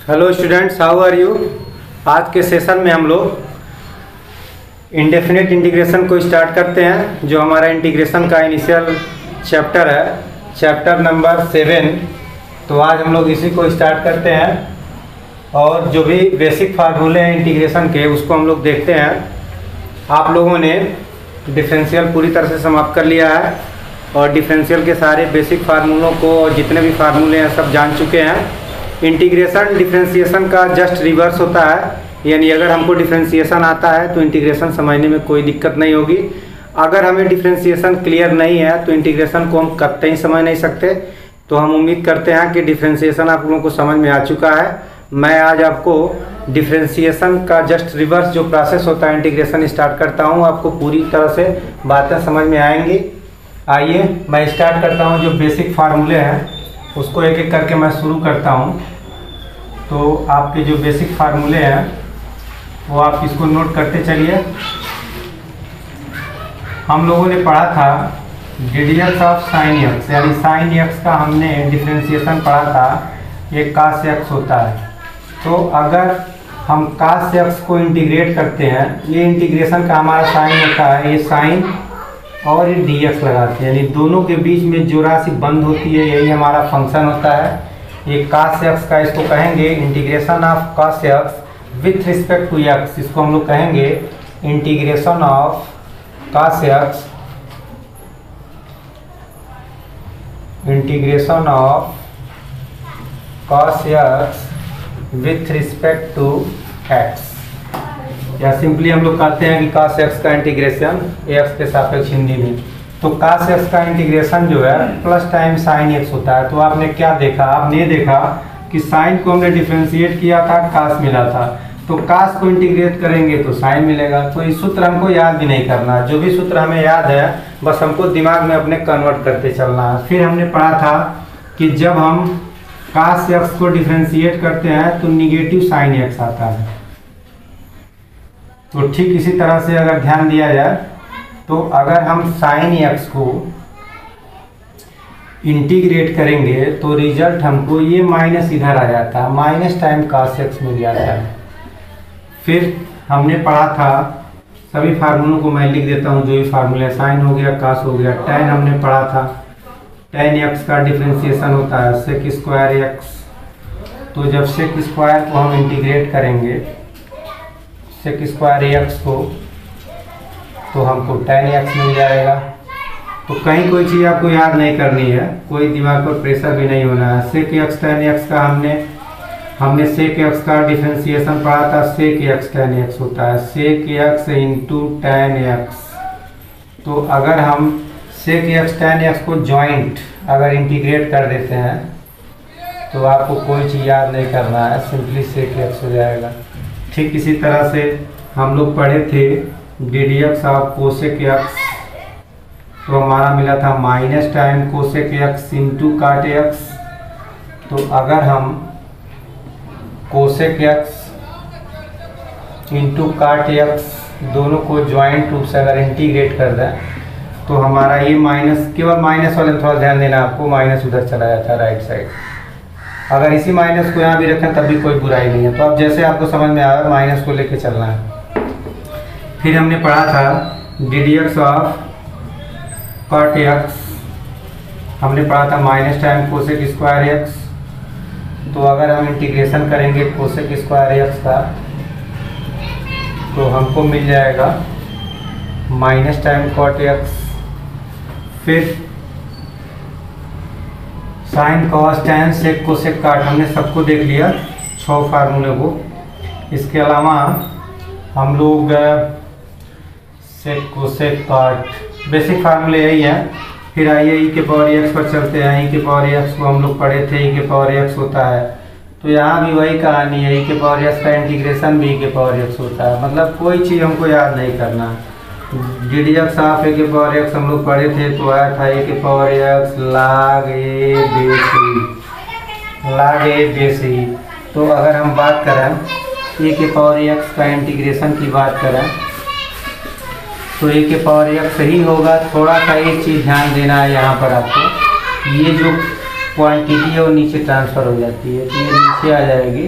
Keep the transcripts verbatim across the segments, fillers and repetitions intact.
Hello students, how are you. आज के session में हम लोग इंडेफिनिट इंटीग्रेशन को स्टार्ट करते हैं, जो हमारा इंटीग्रेशन का इनिशियल चैप्टर है, चैप्टर नंबर सेवन। तो आज हम लोग इसी को स्टार्ट करते हैं और जो भी बेसिक फार्मूले हैं इंटीग्रेशन के उसको हम लोग देखते हैं। आप लोगों ने डिफरेंशियल पूरी तरह से समाप्त कर लिया है और डिफरेंशियल के सारे बेसिक फार्मूलों को और जितने भी फार्मूले हैं सब जान चुके हैं। इंटीग्रेशन डिफरेंशिएशन का जस्ट रिवर्स होता है, यानी अगर हमको डिफरेंशिएशन आता है तो इंटीग्रेशन समझने में कोई दिक्कत नहीं होगी। अगर हमें डिफरेंशिएशन क्लियर नहीं है तो इंटीग्रेशन को हम कतई समझ नहीं सकते। तो हम उम्मीद करते हैं कि डिफरेंशिएशन आप लोगों को समझ में आ चुका है। मैं आज आपको डिफरेंशिएशन का जस्ट रिवर्स जो प्रोसेस होता है इंटीग्रेशन स्टार्ट करता हूँ। आपको पूरी तरह से बातें समझ में आएंगी। आइए मैं स्टार्ट करता हूँ। जो बेसिक फार्मूले हैं उसको एक एक करके मैं शुरू करता हूँ। तो आपके जो बेसिक फार्मूले हैं वो आप इसको नोट करते चलिए। हम लोगों ने पढ़ा था d d x of sine x, यानी साइन एक्स का हमने डिफरेंशिएशन पढ़ा था। ये कास एक्स होता है। तो अगर हम कास एक्स को इंटीग्रेट करते हैं, ये इंटीग्रेशन का हमारा साइन होता है, ये साइन और ये डी एक्स लगाते हैं, यानी दोनों के बीच में जो राशि बंद होती है यही हमारा फंक्शन होता है। ये कास एक्स का इसको कहेंगे integration of cos x with respect to x. इसको हम लोग कहेंगे integration of cos x integration of cos x with respect to x, या सिंपली हम लोग कहते हैं कि कास एक्स का इंटीग्रेशन एक्स के सापेक्ष हिंदी में। तो कास एक्स का इंटीग्रेशन जो है प्लस टाइम साइन एक्स होता है। तो आपने क्या देखा, आपने देखा कि साइन को हमने डिफरेंशिएट किया था, कास मिला था। तो कास को इंटीग्रेट करेंगे तो साइन मिलेगा। तो इस सूत्र हमको याद भी नहीं करना, जो भी सूत्र हमें याद है बस हमको दिमाग में अपने कन्वर्ट करते चलना है। फिर हमने पढ़ा था कि जब हम कास एक्स को डिफरेंशिएट करते हैं तो निगेटिव साइन एक्स आता है। तो ठीक इसी तरह से अगर ध्यान दिया जाए तो अगर हम साइन एक्स को इंटीग्रेट करेंगे तो रिजल्ट हमको ये माइनस इधर आ जाता है, माइनस टाइम कास एक्स मिल जाता है। फिर हमने पढ़ा था, सभी फार्मूलों को मैं लिख देता हूँ, जो भी फार्मूले, साइन हो गया, कास हो गया, टेन हमने पढ़ा था। टेन एक्स का डिफरेंशिएशन होता है सेक स्क्वायर एक्स। तो जब सेक स्क्वायर को हम इंटीग्रेट करेंगे सेक स्क्वायर एक्स को तो हमको टेन एक्स मिल जाएगा। तो कहीं कोई चीज़ आपको याद नहीं करनी है, कोई दिमाग पर प्रेशर भी नहीं होना है। सेक एक्स टेन एक्स का हमने हमने सेक एक्स का डिफरेंशिएशन पढ़ा था, सेक एक्स टेन एक्स होता है, sec x into tan x. तो अगर हम सेक एक्स टेन एक्स को जॉइंट अगर इंटीग्रेट कर देते हैं तो आपको कोई चीज़ याद नहीं करना है, सिंपली सेक एक्स हो जाएगा। ठीक इसी तरह से हम लोग पढ़े थे d d x of cosec x. तो हमारा मिला था minus time cosec x into cot x. तो अगर हम cosec x into cot x दोनों को ज्वाइंट रूप से अगर इंटीग्रेट कर दें तो हमारा ये माइनस, केवल माइनस वाले में थोड़ा ध्यान देना आपको, माइनस उधर चला जाता है राइट साइड। अगर इसी माइनस को यहाँ भी रखें तब भी कोई बुराई नहीं है। तो अब जैसे आपको समझ में आया माइनस को लेके चलना है। फिर हमने पढ़ा था d d x of cot x, हमने पढ़ा था minus time cosec square x. तो अगर हम इंटीग्रेशन करेंगे कोसेक स्क्वायर एक्स का तो हमको मिल जाएगा माइनस टाइम कॉट एक्स। फिर sine cos tan sec cosec cot, हमने सबको देख लिया, छः फार्मूले को। इसके अलावा हम लोग सेक कोसेक काट बेसिक फार्मूले यही है। फिर आइए ई के पावर एक्स पर चलते हैं। ई के पावर एक्स को हम लोग पढ़े थे, ई के पावर एक्स होता है। तो यहाँ भी वही कहानी है, ई के पावर एक्स का इंटीग्रेशन भी ई के पावर एक्स होता है। मतलब कोई चीज़ हमको याद नहीं करना। D d x of a के पावर एक्स हम लोग पढ़े थे, तो आया था ए के power x log a base लाग ए बेस ई। तो अगर हम बात करें ए के पावर एक्स का इंटीग्रेशन की बात करें तो ए के पावर एक्स ही होगा। थोड़ा सा एक चीज़ ध्यान देना है यहाँ पर आपको, ये जो क्वांटिटी है वो नीचे ट्रांसफ़र हो जाती है, तो ये नीचे आ जाएगी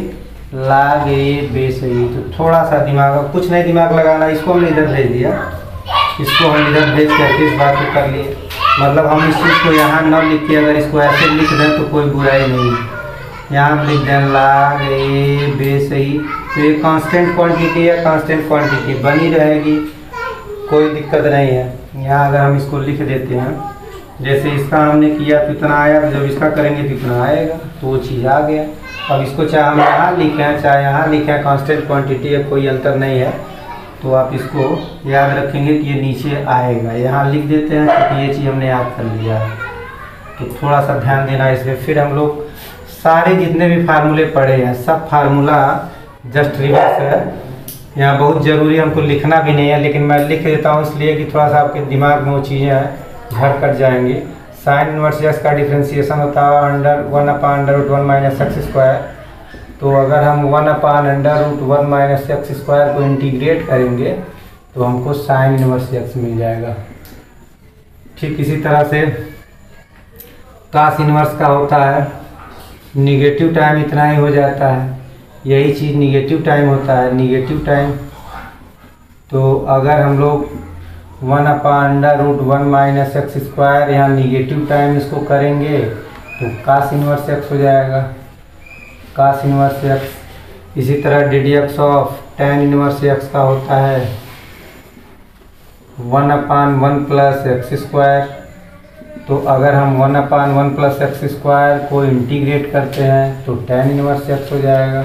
लाग ए बेस ई। तो थोड़ा सा दिमाग, कुछ नहीं दिमाग लगाना, इसको हमने इधर भेज दिया, इसको हम इधर भेज करके इस बात को कर लिए। मतलब हम इस चीज़ को यहाँ न लिख के अगर इसको ऐसे लिख दें तो कोई बुराई नहीं है। यहाँ हम लिख दें लाग ए बेस ई। तो ये कांस्टेंट क्वांटिटी है, कांस्टेंट क्वांटिटी बनी रहेगी, कोई दिक्कत नहीं है। यहाँ अगर हम इसको लिख देते हैं, जैसे इसका हमने किया तो इतना आया, तो जब इसका करेंगे तो इतना आएगा, तो वो चीज़ आ गया। अब इसको चाहे हम यहाँ लिखें चाहे यहाँ लिखें, कांस्टेंट क्वांटिटी है, कोई अंतर नहीं है। तो आप इसको याद रखेंगे कि ये नीचे आएगा, यहाँ लिख देते हैं क्योंकि ये चीज़ हमने याद कर लिया है। तो थोड़ा सा ध्यान देना इसमें। फिर हम लोग सारे जितने भी फार्मूले पढ़े हैं सब फार्मूला जस्ट रिवर्स है, यहाँ बहुत ज़रूरी हमको लिखना भी नहीं है, लेकिन मैं लिख देता हूँ इसलिए कि थोड़ा सा आपके दिमाग में वो चीज़ें झड़ कर जाएंगी। साइन इनवर्स एक्स का डिफ्रेंसिएशन होता है under one upon under root one minus x square. तो अगर हम one upon under root one minus x square को इंटीग्रेट करेंगे तो हमको साइन इनवर्स एक्स मिल जाएगा। ठीक इसी तरह से कास इनवर्स का होता है, निगेटिव टाइम इतना ही हो जाता है, यही चीज़ निगेटिव टाइम होता है, निगेटिव टाइम। तो अगर हम लोग one upon under root one minus x square यहाँ निगेटिव टाइम इसको करेंगे तो कास इनवर्स एक्स हो जाएगा, कास इनवर्स एक्स। इसी तरह d d x of tan inverse x का होता है one upon one plus x square. तो अगर हम one upon one plus x square को इंटीग्रेट करते हैं तो टेन इनवर्स एक्स हो जाएगा।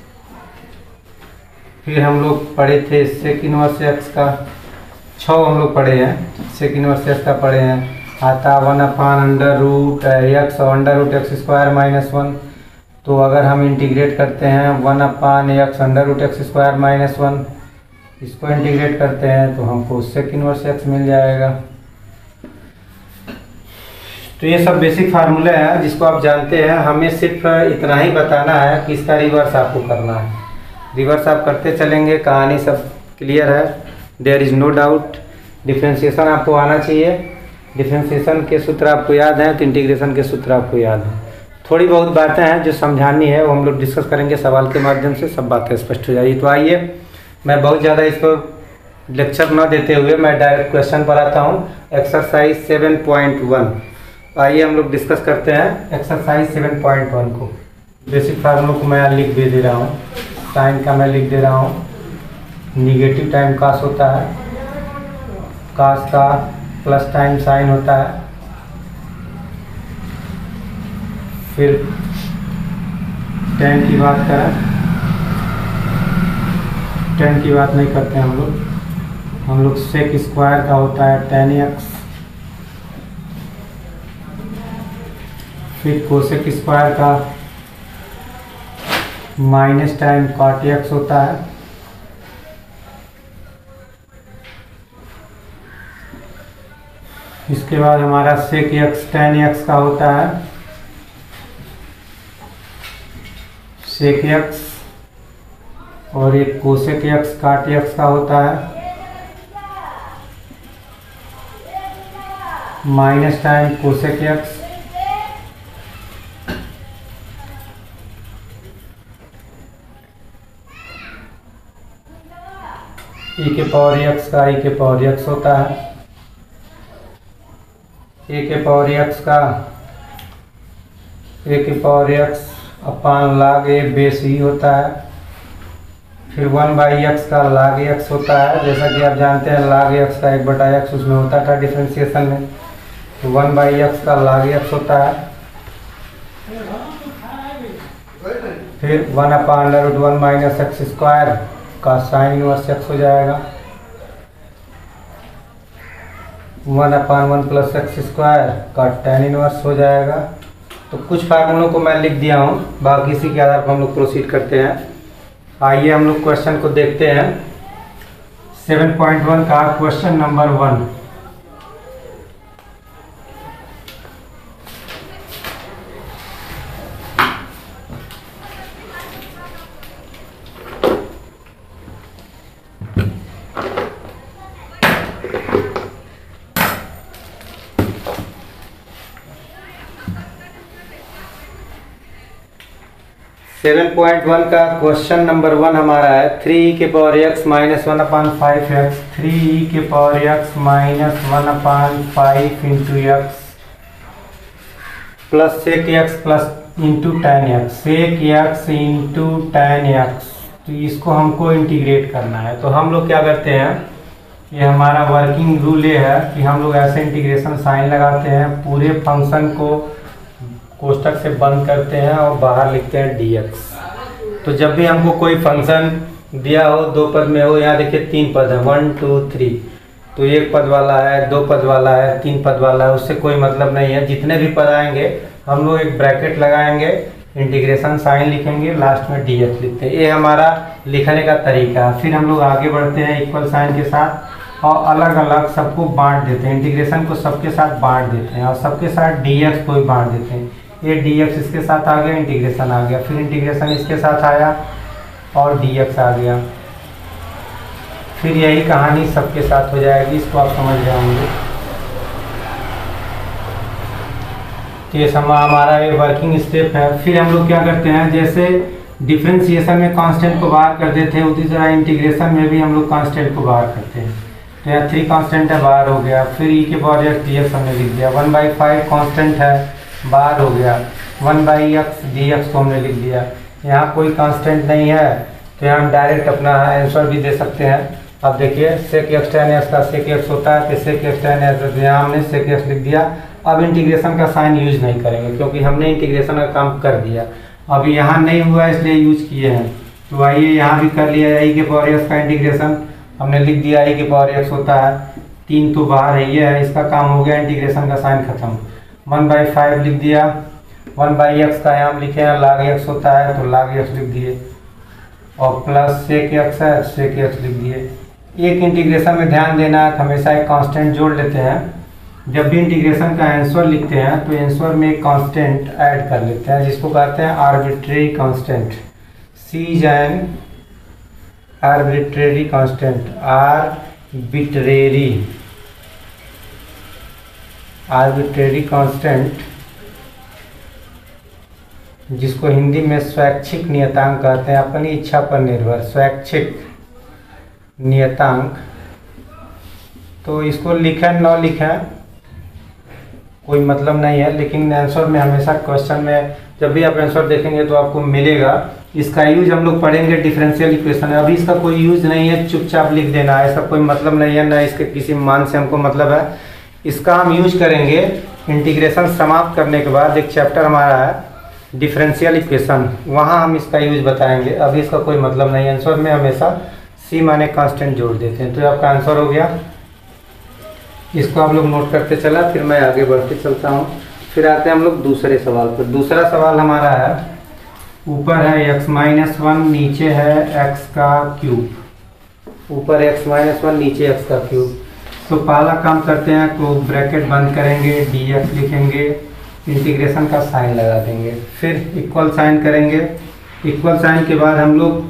फिर हम लोग पढ़े थे सेक इनवर्स एक्स का, छः हम लोग पढ़े हैं, सेक इनवर्स एक्स का पढ़े हैं, आता one upon under root x और under root x square minus one. तो अगर हम इंटीग्रेट करते हैं one upon x under root x square minus one, इसको इंटीग्रेट करते हैं तो हमको सेक इनवर्स एक्स मिल जाएगा। तो ये सब बेसिक फार्मूले हैं जिसको आप जानते हैं, हमें सिर्फ इतना ही बताना है कि इसका रिवर्स आपको करना है। रिवर्स आप करते चलेंगे, कहानी सब क्लियर है, there is no doubt. Differentiation आपको आना चाहिए, डिफ्रेंशिएशन के सूत्र आपको याद हैं तो इंटीग्रेशन के सूत्र आपको याद हैं। थोड़ी बहुत बातें हैं जो समझानी है वो हम लोग डिस्कस करेंगे सवाल के माध्यम से, सब बातें स्पष्ट हो जाएगी। तो आइए मैं बहुत ज़्यादा इसको लेक्चर न देते हुए मैं डायरेक्ट क्वेश्चन पर आता हूँ। एक्सरसाइज सेवन पॉइंट वन, आइए हम लोग डिस्कस करते हैं एक्सरसाइज सेवन पॉइंट वन को। बेसिक फार्मूलों को मैं यहाँ लिख भी दे रहा हूँ, साइन का मैं लिख दे रहा हूँ, निगेटिव टाइम कास होता है, कास का प्लस टाइम साइन होता है। फिर टेन की बात करें, टेन की बात नहीं करते हम लोग, हम लोग सेक स्क्वायर का होता है टेन एक्स। फिर कोसेक स्क्वायर का माइनस टाइम कॉट एक्स होता है। इसके बाद हमारा सेक एक्स टेन एक्स का होता है सेक एक्स, और एक कोसेक एक्स काट एक्स का होता है minus time cosec x. E के पावर एक्स का ई के पावर एक्स होता है, ए के पावर एक्स का ए के पावर एक्स अपान लाग ए बेस ई होता है। फिर वन बाई एक्स का लाग एक्स होता है, जैसा कि आप जानते हैं लाग एक्स का एक बटा एक्स उसमें होता था डिफ्रेंशिएशन में, तो वन बाई एक्स का लाग एक्स होता है। फिर one upon under root one minus x square का साइन इनवर्स एक्स हो जाएगा, one upon one plus x square का टेन इनवर्स हो जाएगा। तो कुछ फार्मूलों को मैं लिख दिया हूँ, बाकी इसी के आधार पर हम लोग प्रोसीड करते हैं। आइए हम लोग क्वेश्चन को देखते हैं। सेवन पॉइंट वन का question number one, seven point one का क्वेश्चन नंबर वन हमारा है थ्री ई के power x minus one upon five x three e के power x minus one upon five into x plus sec x plus into tan x sec x into tan x. तो इसको हमको integrate करना है। तो हम लोग क्या करते हैं, ये हमारा वर्किंग रूल ये है कि हम लोग ऐसे इंटीग्रेशन साइन लगाते हैं, पूरे फंक्शन को कोष्टक से बंद करते हैं और बाहर लिखते हैं dx। तो जब भी हमको कोई फंक्शन दिया हो, दो पद में हो, यहाँ देखिए तीन पद है, वन टू थ्री, तो एक पद वाला है, दो पद वाला है, तीन पद वाला है, उससे कोई मतलब नहीं है। जितने भी पद आएंगे हम लोग एक ब्रैकेट लगाएंगे, इंटीग्रेशन साइन लिखेंगे, लास्ट में dx लिखते हैं। ये हमारा लिखने का तरीका है। फिर हम लोग आगे बढ़ते हैं इक्वल साइन के साथ और अलग अलग सबको बांट देते हैं, इंटीग्रेशन को सबके साथ बांट देते हैं और सबके साथ dx को भी बांट देते हैं। ये dx इसके साथ आ गया, इंटीग्रेशन आ गया, फिर इंटीग्रेशन इसके साथ आया और dx आ गया। फिर यही कहानी सबके साथ हो जाएगी, इसको आप समझ रहे होंगे। तो ये समा हमारा ये वर्किंग स्टेप है। फिर हम लोग क्या करते हैं, जैसे डिफरेंशिएशन में कांस्टेंट को बाहर कर देते हैं, उसी तरह इंटीग्रेशन में भी हम लोग कांस्टेंट को बाहर करते हैं। तो यहाँ थ्री कांस्टेंट है, बाहर हो गया। फिर ई के पावर एक्स डी एक्स हमने लिख दिया। वन बाई फाइव कांस्टेंट है, बाहर हो गया। One by x d x को हमने लिख दिया। यहाँ कोई कांस्टेंट नहीं है तो यहाँ हम डायरेक्ट अपना आंसर भी दे सकते हैं। अब देखिए सेक एक्स टेन एक्स का सेक एक्स होता है, तो सेक एक्स टेन एक्स, यहाँ हमने सेक एक्स लिख दिया। अब इंटीग्रेशन का साइन यूज नहीं करेंगे क्योंकि हमने इंटीग्रेशन का काम कर दिया। अब यहाँ नहीं हुआ इसलिए यूज किए हैं। तो आइए यहाँ भी कर लिया, ई के पावर एक्स का इंटीग्रेशन हमने लिख दिया। ई के पावर एक्स होता है, तीन तो बाहर है, ये है, इसका काम हो गया, इंटीग्रेशन का साइन खत्म। वन बाई फाइव लिख दिया। वन बाई एक्स का यहाँ लिखे हैं, लाग एक्स होता है तो लाग एक्स लिख दिए और प्लस सेक एक्स है, सेक एक्स लिख दिए। एक इंटीग्रेशन में ध्यान देना है, हमेशा एक कांस्टेंट जोड़ लेते हैं। जब भी इंटीग्रेशन का आंसर लिखते हैं तो आंसर में एक कांस्टेंट ऐड कर लेते हैं जिसको कहते हैं arbitrary constant. C is an arbitrary constant, arbitrary arbitrary constant जिसको हिंदी में स्वैच्छिक नियतांक कहते हैं, अपनी इच्छा पर निर्भर स्वैच्छिक नियतांक। तो इसको लिखें न लिखें कोई मतलब नहीं है, लेकिन आंसर में हमेशा क्वेश्चन में जब भी आप आंसर देखेंगे तो आपको मिलेगा। इसका यूज हम लोग पढ़ेंगे डिफरेंशियल इक्वेशन है। अभी इसका कोई यूज नहीं है, चुपचाप लिख देना है, इसका कोई मतलब नहीं है, ना इसके किसी मान से हमको मतलब है। इसका हम यूज करेंगे इंटीग्रेशन समाप्त करने के बाद। एक चैप्टर हमारा है डिफरेंशियल इक्वेशन, वहाँ हम इसका यूज बताएंगे। अभी इसका कोई मतलब नहीं है। आंसर में हमेशा सी माने कांस्टेंट जोड़ देते हैं। तो आपका आंसर हो गया, इसको आप लोग नोट करते चला, फिर मैं आगे बढ़ते चलता हूँ। फिर आते हैं हम लोग दूसरे सवाल पर। दूसरा सवाल हमारा है, ऊपर है एक्स माइनस वन, नीचे है एक्स का क्यूब। ऊपर एक्स माइनस वन, नीचे एक्स का क्यूब। तो पहला काम करते हैं, तो ब्रैकेट बंद करेंगे, डी एक्स लिखेंगे, इंटीग्रेशन का साइन लगा देंगे, फिर इक्वल साइन करेंगे। इक्वल साइन के बाद हम लोग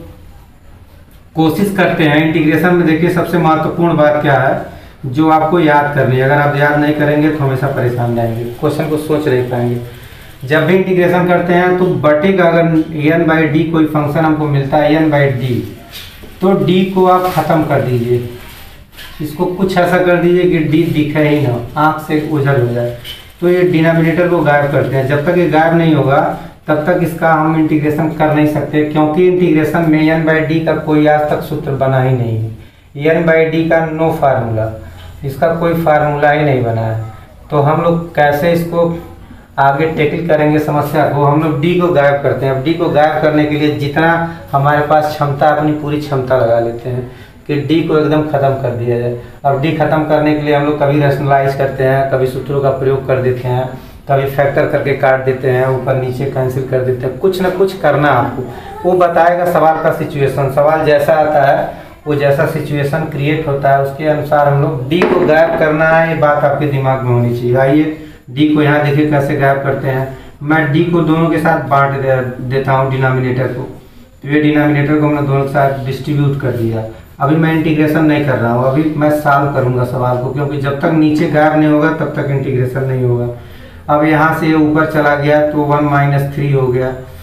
कोशिश करते हैं इंटीग्रेशन में। देखिए सबसे महत्वपूर्ण बात क्या है जो आपको याद करनी है। अगर आप याद नहीं करेंगे तो हमेशा परेशान रहेंगे, क्वेश्चन को सोच नहीं पाएंगे। जब भी इंटीग्रेशन करते हैं तो बटे का अगर एन बाई डी कोई फंक्शन हमको मिलता है एन बाई डी, तो डी को आप खत्म कर दीजिए। इसको कुछ ऐसा कर दीजिए कि डी दिखे ही ना, आँख से ओझल हो जाए। तो ये डिनोमिनेटर को गायब करते हैं। जब तक ये गायब नहीं होगा तब तक इसका हम इंटीग्रेशन कर नहीं सकते, क्योंकि इंटीग्रेशन में एन बाई डी का कोई आज तक सूत्र बना ही नहीं है। एन बाई डी का नो फार्मूला, इसका कोई फार्मूला ही नहीं बना है। तो हम लोग कैसे इसको आगे टैकल करेंगे समस्या को, हम लोग डी को गायब करते हैं। अब डी को गायब करने के लिए जितना हमारे पास क्षमता, अपनी पूरी क्षमता लगा लेते हैं कि डी को एकदम ख़त्म कर दिया जाए। अब डी खत्म करने के लिए हम लोग कभी रैशनलाइज करते हैं, कभी सूत्रों का प्रयोग कर देते हैं, कभी फैक्टर करके काट देते हैं, ऊपर नीचे कैंसिल कर देते हैं। कुछ ना कुछ करना आपको, वो बताएगा सवाल का सिचुएशन। सवाल जैसा आता है वो जैसा सिचुएशन क्रिएट होता है उसके अनुसार हम लोग डी को गायब करना है। ये बात आपके दिमाग में होनी चाहिए। आइए डी को यहाँ देखिए कैसे गायब करते हैं। मैं डी को दोनों के साथ बांट दे, देता हूँ डिनोमिनेटर को। तो ये डिनोमिनेटर को हमने दोनों के साथ डिस्ट्रीब्यूट कर दिया। अभी मैं इंटीग्रेशन नहीं कर रहा हूँ, अभी मैं सॉल्व करूँगा सवाल को, क्योंकि जब तक नीचे गायब नहीं होगा तब तक इंटीग्रेशन नहीं होगा। अब यहाँ से ये ऊपर चला गया तो वन माइनस थ्री हो गया,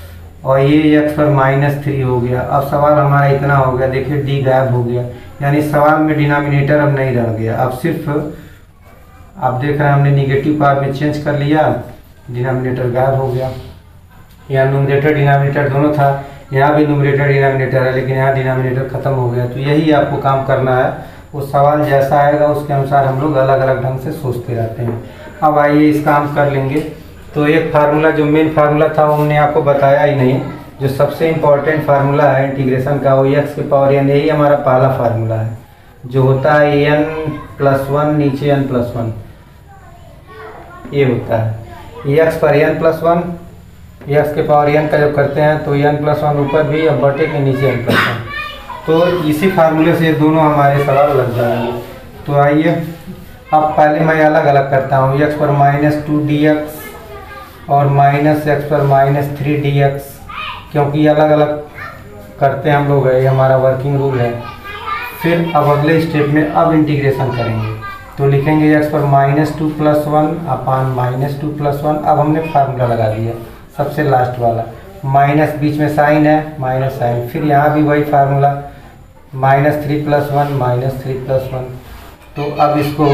और ये एक्स पर माइनस थ्री हो गया। अब सवाल हमारा इतना हो गया, देखिए डी गायब हो गया, यानी सवाल में डिनोमिनेटर अब नहीं रह गया। अब सिर्फ आप देख रहे हैं हमने निगेटिव पावर में चेंज कर लिया, डिनोमिनेटर गायब हो गया। यहाँ न्यूमरेटर डिनोमिनेटर दोनों था, यहाँ भी न्यूमरेटर डिनोमिनेटर है, लेकिन यहाँ डिनोमिनेटर खत्म हो गया। तो यही आपको काम करना है, वो सवाल जैसा आएगा उसके अनुसार हम लोग अलग अलग ढंग से सोचते रहते हैं। अब आइए इसका हम कर लेंगे। तो एक फार्मूला जो मेन फार्मूला था वो हमने आपको बताया ही नहीं, जो सबसे इम्पोर्टेंट फार्मूला है इंटीग्रेशन का, वो एक्स के पावर एन, यही हमारा पहला फार्मूला है, जो होता है एन प्लस वन नीचे एन प्लस वन, ये होता है एक्स पर एन प्लस वन, एक्स के पावर एन का जब करते हैं तो एन प्लस वन ऊपर भी और बटे के नीचे एन प्लस वन, तो इसी फार्मूले से दोनों हमारे सवाल लग जाएंगे। तो आइए अब पहले मैं अलग अलग करता हूँ, एक्स पर माइनस टू डी एक्स और माइनस एक्स पर माइनस थ्री डी एक्स, क्योंकि अलग अलग करते हैं हम लोग, है ये हमारा वर्किंग रूल है। फिर अब अगले स्टेप में अब इंटीग्रेशन करेंगे, तो लिखेंगे एक्स पर minus two plus one upon minus two plus one. अब हमने फार्मूला लगा दिया सबसे लास्ट वाला, माइनस बीच में साइन है, माइनस साइन, फिर यहाँ भी वही formula minus three plus one minus three plus one. तो अब इसको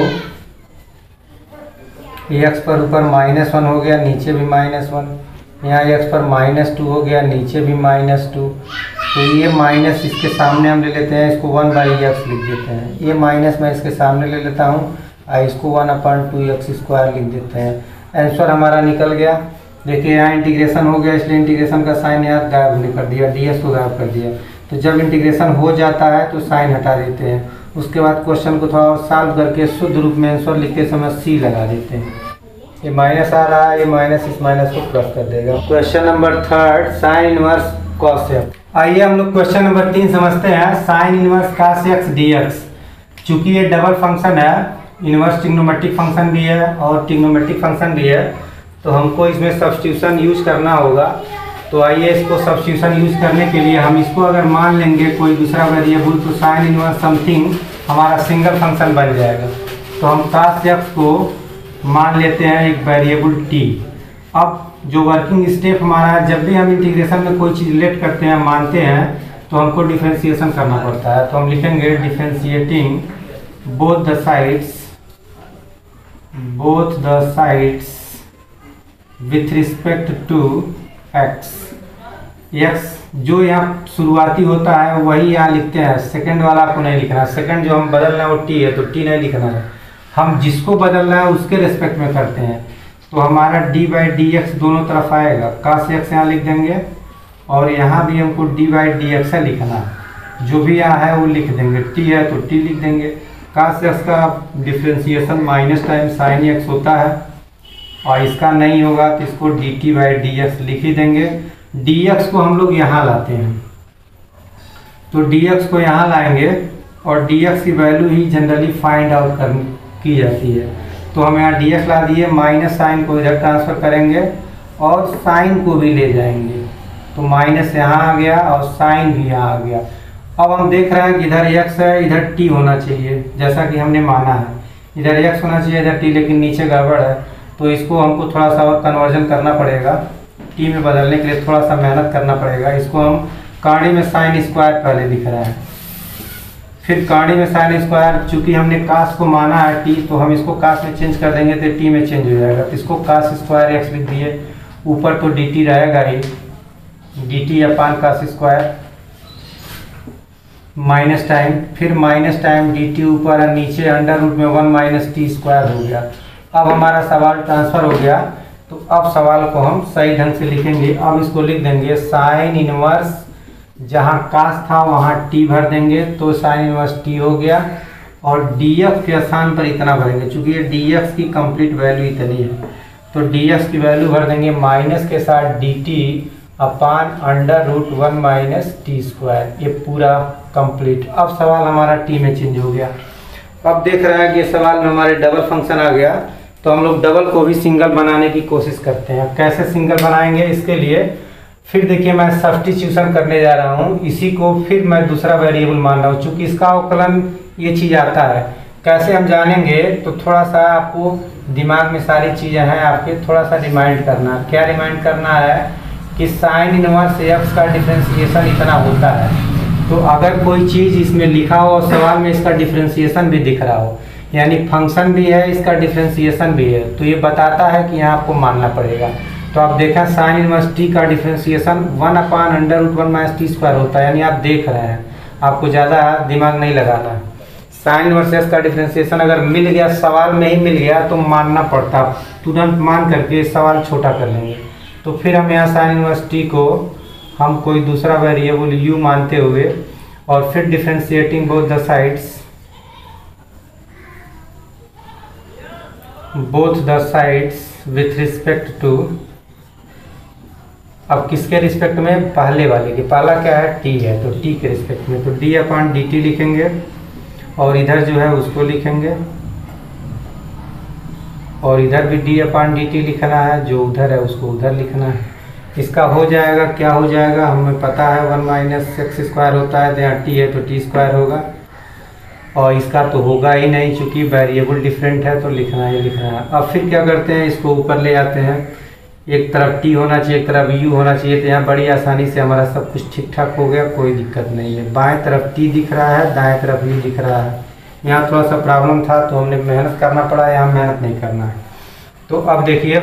एक्स पर ऊपर माइनस वन हो गया, नीचे भी माइनस वन, यहाँ एक्स पर माइनस टू हो गया, नीचे भी माइनस टू। तो ये माइनस इसके सामने हम ले लेते हैं, इसको वन बाई एक्स लिख देते हैं, ये माइनस मैं इसके सामने ले लेता हूँ, और इसको one upon two x square लिख देते हैं। आंसर हमारा निकल गया। देखिए यहाँ इंटीग्रेशन हो गया, इसलिए इंटीग्रेशन का साइन यहाँ गायब कर दिया, डी एस को गायब कर दिया। तो जब इंटीग्रेशन हो जाता है तो साइन हटा देते हैं, उसके बाद क्वेश्चन को थोड़ा और सॉल्व करके शुद्ध रूप में आंसर लिखते समय सी लगा देते हैं। ये माइनस आ रहा है, ये माइनस इस माइनस को प्लस कर देगा। Question number third, sine inverse cos x. आइए हम लोग क्वेश्चन नंबर तीन समझते हैं, sine inverse cos x d x. चूँकि ये डबल फंक्शन है, इनवर्स ट्रिग्नोमेट्रिक फंक्शन भी है और ट्रिग्नोमेट्रिक फंक्शन भी है, तो हमको इसमें सब्स्टिट्यूशन यूज करना होगा। तो आइए इसको सब्स्टिट्यूशन यूज करने के लिए हम इसको अगर मान लेंगे कोई दूसरा वेरिएबल, तो साइन इनवर्स समथिंग हमारा सिंगल फंक्शन बन जाएगा। तो हम कॉस एक्स को मान लेते हैं एक वेरिएबल टी। अब जो वर्किंग स्टेप हमारा है, जब भी हम इंटीग्रेशन में कोई चीज़ रिलेट करते हैं, मानते हैं, तो हमको डिफरेंशिएशन करना पड़ता है। तो हम लिखेंगे differentiating both the sides both the sides with respect to x. X जो यहाँ शुरुआती होता है वही यहाँ लिखते हैं, सेकंड वाला आपको नहीं लिखना है। सेकंड जो हम बदल रहे हैं वो टी है, तो टी नहीं लिखना है, हम जिसको बदल रहे हैं उसके रिस्पेक्ट में करते हैं। तो हमारा डी बाई डी एक्स दोनों तरफ आएगा, काश एक्स यहाँ लिख देंगे और यहाँ भी हमको डी बाई डी एक्स है लिखना, जो भी यहाँ है वो लिख देंगे। टी है तो टी लिख देंगे। काश एक्स का differentiation minus time sine x होता है, और इसका नहीं होगा तो इसको d t by d x लिख ही देंगे। डी एक्स को हम लोग यहाँ लाते हैं, तो डी एक्स को यहाँ लाएंगे और डी एक्स की वैल्यू ही जनरली फाइंड आउट कर की जाती है। तो हम यहाँ डी एक्स ला दिए, माइनस साइन को इधर ट्रांसफ़र करेंगे और साइन को भी ले जाएंगे, तो माइनस यहाँ आ गया और साइन भी यहाँ आ गया। अब हम देख रहे हैं कि इधर एक्स है, इधर टी होना चाहिए, जैसा कि हमने माना है, इधर एक्स होना चाहिए, इधर टी, लेकिन नीचे गड़बड़ है। तो इसको हमको थोड़ा सा और कन्वर्जन करना पड़ेगा, टी में बदलने के लिए थोड़ा सा मेहनत करना पड़ेगा। इसको हम कहानी में साइन स्क्वायर पहले लिख रहे हैं, फिर कहानी में साइन स्क्वायर, चूँकि हमने कास को माना है टी, तो हम इसको कास में चेंज कर देंगे तो टी में चेंज हो जाएगा। तो इसको कास स्क्वायर एक्स लिख दिए, ऊपर तो डी टी रहेगा ही, d t upon cos square minus time, फिर माइनस टाइम डी टी ऊपर और नीचे अंडर रूट में वन माइनस टी स्क्वायर हो गया। अब हमारा सवाल ट्रांसफ़र हो गया, तो अब सवाल को हम सही ढंग से लिखेंगे। अब इसको लिख देंगे साइन इनवर्स, जहाँ कास था वहाँ टी भर देंगे, तो साइन इनवर्स टी हो गया, और डी एक्स के स्थान पर इतना भरेंगे, चूँकि ये डी एक्स की कंप्लीट वैल्यू इतनी है, तो डी एक्स की वैल्यू भर देंगे माइनस के साथ d t upon under root one minus t square, ये पूरा कंप्लीट। अब सवाल हमारा टी में चेंज हो गया। अब देख रहे हैं कि सवाल में हमारे डबल फंक्शन आ गया, तो हम लोग डबल को भी सिंगल बनाने की कोशिश करते हैं। कैसे सिंगल बनाएंगे, इसके लिए फिर देखिए मैं सब्स्टिट्यूशन करने जा रहा हूँ, इसी को फिर मैं दूसरा वेरिएबल मान रहा हूँ, चूँकि इसका अवकलन ये चीज़ आता है। कैसे हम जानेंगे, तो थोड़ा सा आपको दिमाग में सारी चीज़ें हैं आपके, थोड़ा सा रिमाइंड करना। क्या रिमाइंड करना है कि साइन इनवर्स एक्स का डिफ्रेंशिएशन इतना होता है। तो अगर कोई चीज़ इसमें लिखा हो और सवाल में इसका डिफ्रेंशिएशन भी दिख रहा हो, यानी फंक्शन भी है इसका डिफ्रेंशिएशन भी है, तो ये बताता है कि यहाँ आपको मानना पड़ेगा। तो आप देखा साइन इनवर्स टी का differentiation one upon under root one minus t square होता है, यानी आप देख रहे हैं, आपको ज़्यादा दिमाग नहीं लगाना है। साइन इनवर्स एक्स का डिफ्रेंशिएशन अगर मिल गया, सवाल में ही मिल गया, तो मानना पड़ता, तुरंत मान करके सवाल छोटा कर लेंगे। तो फिर हम यहाँ साइन इनवर्स टी को हम कोई दूसरा वेरिएबल यू मानते हुए और फिर differentiating both the sides both the sides with respect to, अब किसके रिस्पेक्ट में, पहले वाले के, पहला क्या है टी है, तो टी के रिस्पेक्ट में, तो डी अपॉन डी टी लिखेंगे और इधर जो है उसको लिखेंगे और इधर भी डी अपॉन डी टी लिखना है, जो उधर है उसको उधर लिखना है। इसका हो जाएगा, क्या हो जाएगा हमें पता है, वन माइनस एक्स स्क्वायर होता है, तो यहाँ टी है तो टी स्क्वायर होगा, और इसका तो होगा ही नहीं चूँकि वेरिएबल डिफरेंट है, तो लिखना ही लिखना है। अब फिर क्या करते हैं, इसको ऊपर ले आते हैं, एक तरफ टी होना चाहिए, एक तरफ यू होना चाहिए, तो यहाँ बड़ी आसानी से हमारा सब कुछ ठीक ठाक हो गया, कोई दिक्कत नहीं है। बाएं तरफ टी दिख रहा है, दाएं तरफ यू दिख रहा है। यहाँ थोड़ा सा प्रॉब्लम था तो हमने मेहनत करना पड़ा, यहाँ मेहनत नहीं करना है। तो अब देखिए,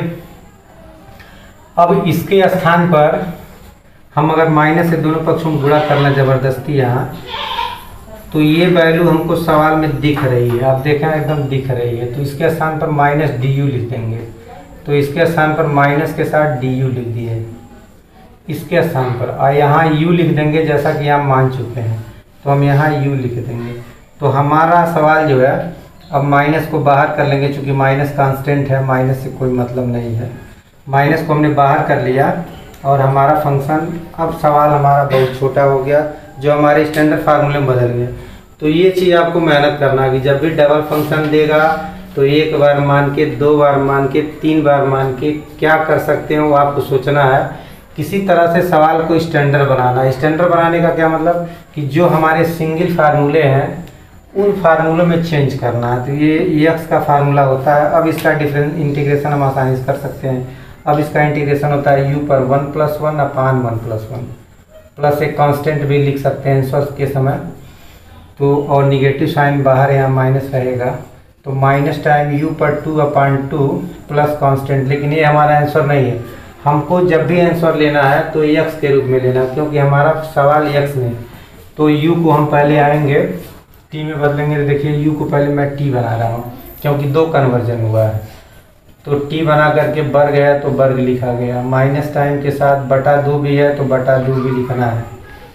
अब इसके स्थान पर हम अगर माइनस से दोनों पक्षों में गुणा करना ज़बरदस्ती यहाँ, तो ये वैल्यू हमको सवाल में दिख रही है, आप देखें एकदम दिख रही है, तो इसके स्थान पर माइनस डी यू लिख देंगे। तो इसके स्थान पर माइनस के साथ डी यू लिख दिए इसके स्थान पर, और यहाँ यू लिख देंगे जैसा कि हम मान चुके हैं, तो हम यहाँ यू लिख देंगे। तो हमारा सवाल जो है, अब माइनस को बाहर कर लेंगे, चूँकि माइनस कांस्टेंट है, माइनस से कोई मतलब नहीं है, माइनस को हमने बाहर कर लिया और हमारा फंक्शन, अब सवाल हमारा बहुत छोटा हो गया, जो हमारे स्टैंडर्ड फार्मूले में बदल गया। तो ये चीज़ आपको मेहनत करना है कि जब भी डबल फंक्शन देगा तो एक बार मान के, दो बार मान के, तीन बार मान के क्या कर सकते हो आपको सोचना है। किसी तरह से सवाल को स्टैंडर्ड बनाना है। स्टैंडर्ड बनाने का क्या मतलब कि जो हमारे सिंगल फार्मूले हैं उन फार्मूलों में चेंज करना है। तो ये एक्स का फार्मूला होता है, अब इसका डिफरेंस इंटीग्रेशन हम आसानी से कर सकते हैं। अब इसका इंटीग्रेशन होता है यू पर one plus one upon one plus one, plus एक कांस्टेंट भी लिख सकते हैं आंसर के समय, तो और निगेटिव साइन बाहर यहाँ माइनस रहेगा, तो माइनस टाइम यू पर two upon two plus constant. लेकिन ये हमारा आंसर नहीं है, हमको जब भी आंसर लेना है तो एक्स के रूप में लेना, क्योंकि हमारा सवाल एक्स में। तो यू को हम पहले आएंगे टी में बदलेंगे, तो देखिए यू को पहले मैं टी बना रहा हूँ क्योंकि दो कन्वर्जन हुआ है, तो टी बना करके वर्ग है तो वर्ग लिखा गया, माइनस टाइम के साथ बटा दो भी है तो बटा दो भी लिखना है,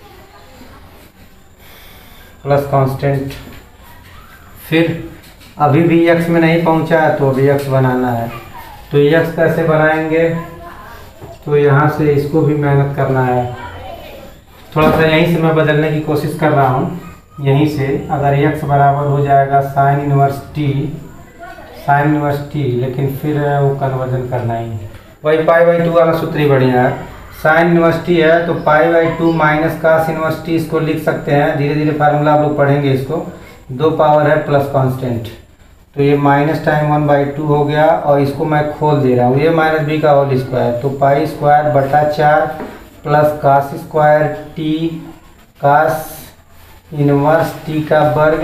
प्लस कांस्टेंट। फिर अभी भी एक्स में नहीं पहुंचा है तो अभी एक्स बनाना है। तो एक्स कैसे बनाएंगे, तो यहाँ से इसको भी मेहनत करना है, थोड़ा सा यहीं से मैं बदलने की कोशिश कर रहा हूँ। यहीं से अगर एक्स बराबर हो जाएगा sine inverse t, sine inverse t, लेकिन फिर वो कन्वर्जन करना ही है, वही पाई बाई टू वाला सूत्र ही बढ़िया है। साइन इनवर्स टी है तो pi by two minus cos inverse t, इसको लिख सकते हैं, धीरे धीरे फार्मूला आप लोग पढ़ेंगे इसको। दो पावर है प्लस कांस्टेंट, तो ये minus time one by two हो गया, और इसको मैं खोल दे रहा हूँ, ये माइनस बी का होल स्क्वायर, तो पाई स्क्वायर बटा चार plus cos square t cos inverse t का वर्ग,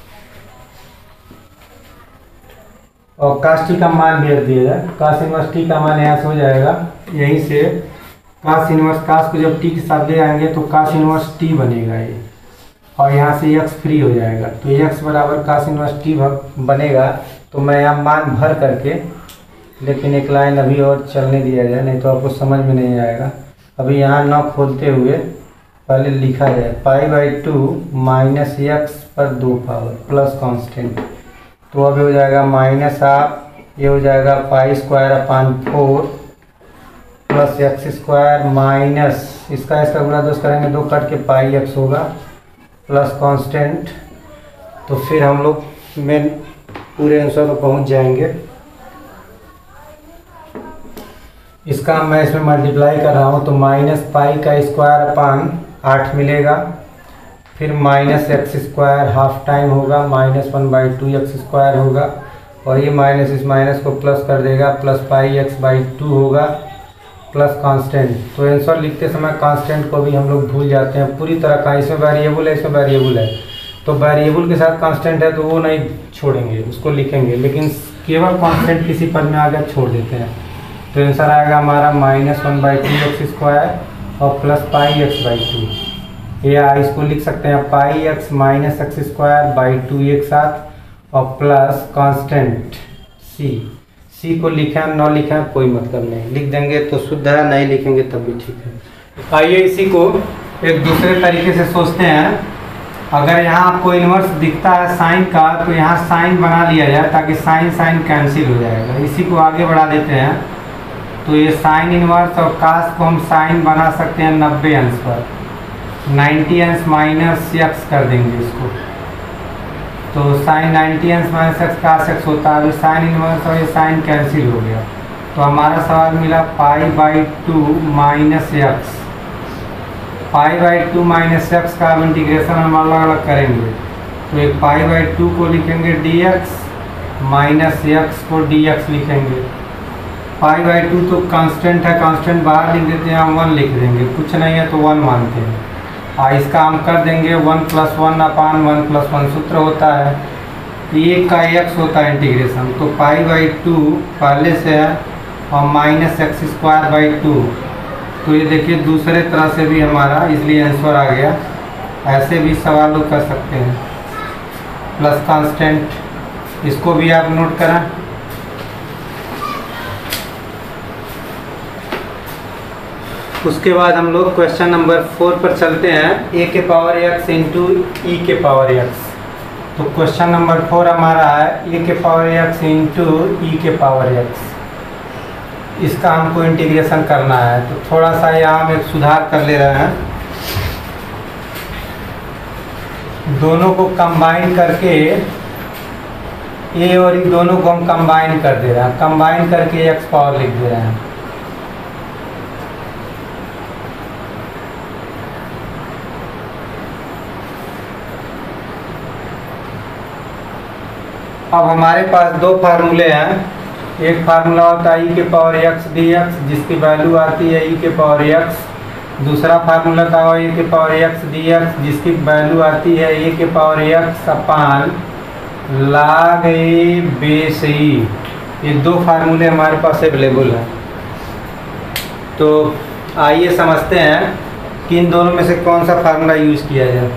और कास टी का मान भी रख दिया जाए, कास इनवर्स टी का मान यहाँ से हो जाएगा, यहीं से कास इनवर्स, कास को जब टी के साथ ले आएंगे तो कास इनवर्स टी बनेगा ये, और यहाँ से एक्स फ्री हो जाएगा, तो एक्स बराबर कास इनवर्स टी बनेगा। तो मैं यहाँ मान भर करके, लेकिन एक लाइन अभी और चलने दिया जाए, नहीं तो आपको समझ में नहीं आएगा। अभी यहाँ न खोलते हुए पहले लिखा जाए pi by two minus x पर दो पावर प्लस कांस्टेंट, तो अभी हो जाएगा माइनस आप, ये हो जाएगा pi square upon four plus x square minus, इसका इसका गुणा दोष करेंगे, दो कट के पाई एक्स होगा प्लस कांस्टेंट। तो फिर हम लोग मेन पूरे आंसर पर पहुंच जाएंगे। इसका मैं इसमें मल्टीप्लाई कर रहा हूँ, तो माइनस पाई का स्क्वायर अपान आठ मिलेगा, फिर minus x square half time होगा, minus one by two x square होगा, और ये माइनस इस माइनस को प्लस कर देगा, plus pi x by two होगा, प्लस कांस्टेंट। तो आंसर लिखते समय कांस्टेंट को भी हम लोग भूल जाते हैं पूरी तरह का। इसमें वेरिएबल है, इसमें वेरिएबल है, तो वेरिएबल के साथ कांस्टेंट है तो वो नहीं छोड़ेंगे, उसको लिखेंगे, लेकिन केवल कांस्टेंट किसी पद में आगे छोड़ देते हैं। तो आंसर आएगा हमारा minus one by two x square और plus pi x by two. या इसको लिख सकते हैं pi x minus x square by two एक साथ और प्लस कांस्टेंट सी। सी को लिखें न लिखें कोई मतलब नहीं, लिख देंगे तो शुद्ध है, नहीं लिखेंगे तब भी ठीक है। आइए इसी को एक दूसरे तरीके से सोचते हैं। अगर यहाँ आपको इन्वर्स दिखता है साइन का तो यहाँ साइन बना लिया जाए ताकि साइन साइन कैंसिल हो जाएगा। इसी को आगे बढ़ा देते हैं तो ये साइन इन्वर्स और कास को हम साइन बना सकते हैं नब्बे अंश पर, नब्बे अंश माइनस एक्स कर देंगे इसको। तो साइन नाइन्टी अंश माइनस एक्स कास एक्स होता है। अभी साइन इन्वर्स और ये साइन कैंसिल हो गया तो हमारा सवाल मिला pi by two minus x. Pi by two minus x का अब इंटीग्रेशन हम अलग अलग करेंगे तो एक पाई बाई टू को लिखेंगे डी एक्स माइनस एक्स को डी एक्स लिखेंगे। पाई बाई टू तो कांस्टेंट है, कांस्टेंट बाहर लिख देते हैं, हम वन लिख देंगे, कुछ नहीं है तो वन मानते हैं। और इसका हम कर देंगे one plus one upon one plus one सूत्र होता है एक का एक्स होता है इंटीग्रेशन। तो पाई बाई टू पहले से है और minus x square by two. तो ये देखिए दूसरे तरह से भी हमारा इसलिए आंसर आ गया। ऐसे भी सवाल लोग कर सकते हैं। प्लस कांस्टेंट, इसको भी आप नोट करें। उसके बाद हम लोग क्वेश्चन नंबर फोर पर चलते हैं। ए के पावर एक्स इंटू ई के पावर एक्स। तो क्वेश्चन नंबर फोर हमारा है ए के पावर एक्स इंटू ई के पावर एक्स। इसका हमको इंटीग्रेशन करना है तो थोड़ा सा यहाँ हम एक सुधार कर ले रहे हैं। दोनों को कंबाइन करके ए और ई दोनों को हम कंबाइन कर दे रहे हैं, कंबाइन करके एक्स पावर लिख दे रहे हैं। अब हमारे पास दो फार्मूले हैं। एक फार्मूला होता है ई के पावर एक्स डी एक्स जिसकी वैल्यू आती है ई के पावर एक्स। दूसरा फार्मूला का हो ए के पावर एक्स डी एक्स जिसकी वैल्यू आती है ए के पावर एक्स अपान लाग ए बेस ई। ये दो फार्मूले हमारे पास अवेलेबल हैं। तो आइए समझते हैं कि इन दोनों में से कौन सा फार्मूला यूज़ किया जाए।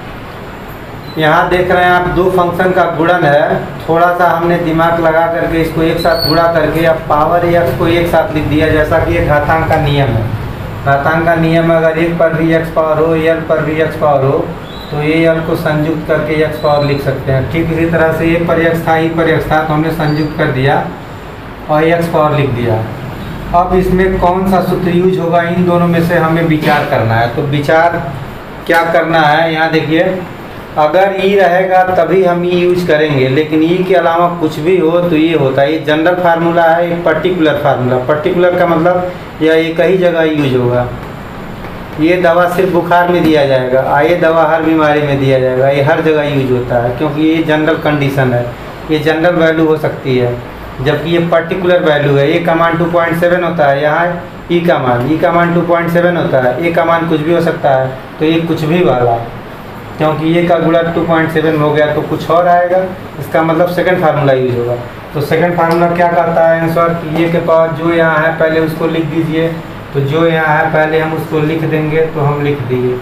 यहाँ देख रहे हैं आप दो फंक्शन का गुणन है। थोड़ा सा हमने दिमाग लगा करके इसको एक साथ गुणा करके अब पावर एक्स को एक साथ लिख दिया, जैसा कि एक घातांक का नियम है। घातांक का नियम अगर एक पर भी एक्स पावर हो, एल पर भी एक्स पावर हो तो ये एल को संयुक्त करके एक्स पावर लिख सकते हैं। ठीक इसी तरह से ए पर एक्स था, ई पर एक्स था तो हमने संयुक्त कर दिया और एक्स पावर लिख दिया। अब इसमें कौन सा सूत्र यूज होगा, इन दोनों में से हमें विचार करना है। तो विचार क्या करना है, यहाँ देखिए अगर ई रहेगा तभी हम ई यूज करेंगे, लेकिन ई के अलावा कुछ भी हो तो ये होता है। ये जनरल फार्मूला है, एक पर्टिकुलर फार्मूला। पर्टिकुलर का मतलब यह एक ही जगह यूज होगा। ये दवा सिर्फ बुखार में दिया जाएगा, आ ये दवा हर बीमारी में दिया जाएगा, ये हर जगह यूज होता है क्योंकि ये जनरल कंडीशन है। ये जनरल वैल्यू हो सकती है जबकि ये पर्टिकुलर वैल्यू है। ए का मान टू पॉइंट सेवन होता है, यहाँ ई का मान ई का मान टू पॉइंट सेवन होता है। ए का मान कुछ भी हो सकता है तो ये कुछ भी वाला, क्योंकि ये का गुणा टू पॉइंट सेवन हो गया तो कुछ और आएगा। इसका मतलब सेकंड फार्मूला यूज होगा। तो सेकंड फार्मूला क्या कहता है आंसर कि ये के पावर जो यहाँ है पहले उसको लिख दीजिए। तो जो यहाँ है पहले हम उसको लिख देंगे तो हम लिख दिए।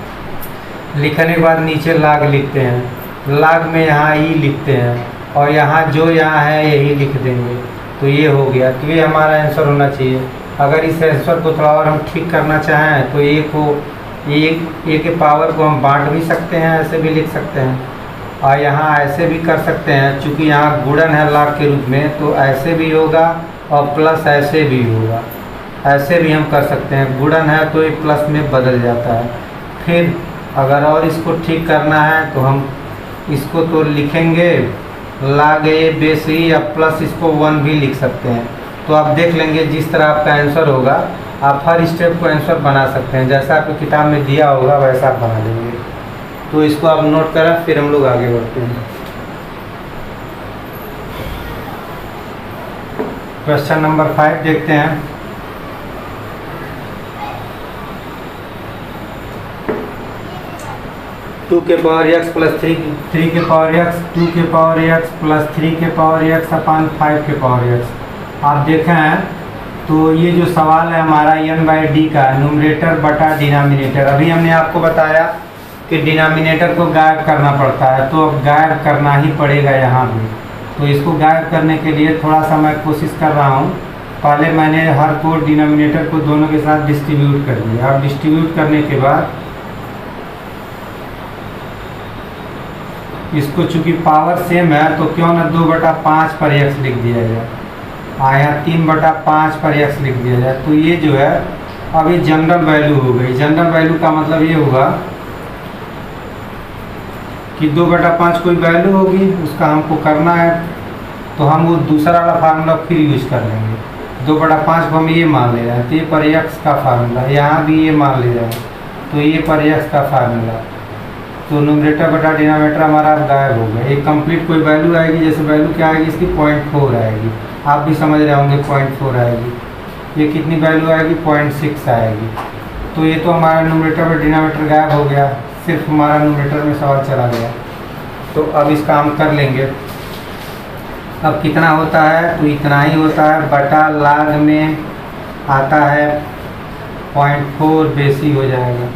लिखने के बाद नीचे लाग लिखते हैं, लाग में यहाँ ई लिखते हैं और यहाँ जो यहाँ है यही लिख देंगे। तो ये हो गया। तो ये हमारा आंसर होना चाहिए। अगर इस आंसर को थोड़ा और हम ठीक करना चाहें तो ए को एक ए के पावर को हम बांट भी सकते हैं, ऐसे भी लिख सकते हैं और यहाँ ऐसे भी कर सकते हैं। चूँकि यहाँ गुणन है लाग के रूप में तो ऐसे भी होगा और प्लस ऐसे भी होगा, ऐसे भी हम कर सकते हैं। गुणन है तो ये प्लस में बदल जाता है। फिर अगर और इसको ठीक करना है तो हम इसको तो लिखेंगे लाग ए बेस ई या प्लस इसको वन भी लिख सकते हैं। तो आप देख लेंगे जिस तरह आपका आंसर होगा आप हर स्टेप को आंसर बना सकते हैं। जैसा आपको किताब में दिया होगा वैसा आप बना लेंगे। तो इसको आप नोट करें, फिर हम लोग आगे बढ़ते हैं। क्वेश्चन नंबर फाइव देखते हैं। टू के power x plus three three के पावर एक्स टू के पावर एक्स प्लस थ्री के पावर एक्स अपान फाइव के पावर एक्स। आप देखें हैं तो ये जो सवाल है हमारा एन बाई डी का, न्यूमरेटर बटा डिनोमिनेटर। अभी हमने आपको बताया कि डिनोमिनेटर को गायब करना पड़ता है, तो अब गायब करना ही पड़ेगा यहाँ भी। तो इसको गायब करने के लिए थोड़ा सा मैं कोशिश कर रहा हूँ। पहले मैंने हर को डिनोमिनेटर को दोनों के साथ डिस्ट्रीब्यूट कर दिया। अब डिस्ट्रीब्यूट करने के बाद इसको चूँकि पावर सेम है तो क्यों ना दो बटा पाँच पर एक्स लिख दिया जाए, आया तीन बटा पाँच पर एक्स लिख दिया जाए। तो ये जो है अब ये जनरल वैल्यू हो गई। जनरल वैल्यू का मतलब ये होगा कि दो बटा पाँच कोई वैल्यू होगी, उसका हमको करना है, तो हम वो दूसरा वाला फार्मूला फिर यूज कर लेंगे। दो बटा पाँच को हम ये मान ले रहे हैं, तो ये पर एक्स का फार्मूला, यहाँ भी ये मान ले रहे हैं, तो ये पर एक्स का फार्मूला। तो न्यूमरेटर बटा डिनोमिनेटर हमारा अब गायब हो गया। एक कंप्लीट कोई वैल्यू आएगी, जैसे वैल्यू क्या आएगी इसकी पॉइंट फोर आएगी, आप भी समझ रहे होंगे पॉइंट फोर आएगी। ये कितनी वैल्यू आएगी, पॉइंट सिक्स आएगी। तो ये तो हमारा न्यूमरेटर और डिनोमिनेटर गायब हो गया, सिर्फ हमारा न्यूमरेटर में सवाल चला गया। तो अब इसका हम कर लेंगे। अब कितना होता है, तो इतना ही होता है, बटा लाग में आता है पॉइंट फोर बेसी हो जाएगा,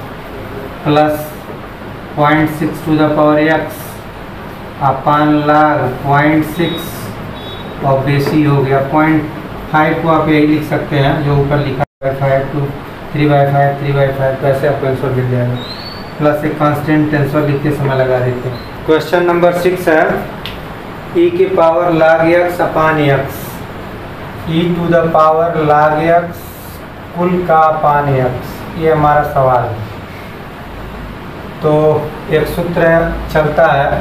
plus point six to the power x upon log point six और बेसी हो गया। पॉइंट फाइव को आप यही लिख सकते हैं जो ऊपर लिखा है, five two three by five three by five तो ऐसे आपको आंसर मिल जाएगा। प्लस एक कांस्टेंट आंसर लिखते समय लगा देते हैं। क्वेश्चन नंबर सिक्स है ई की power log x upon x, e to the power log x कुल का अपान एक्स, ये हमारा सवाल है। तो एक सूत्र चलता है,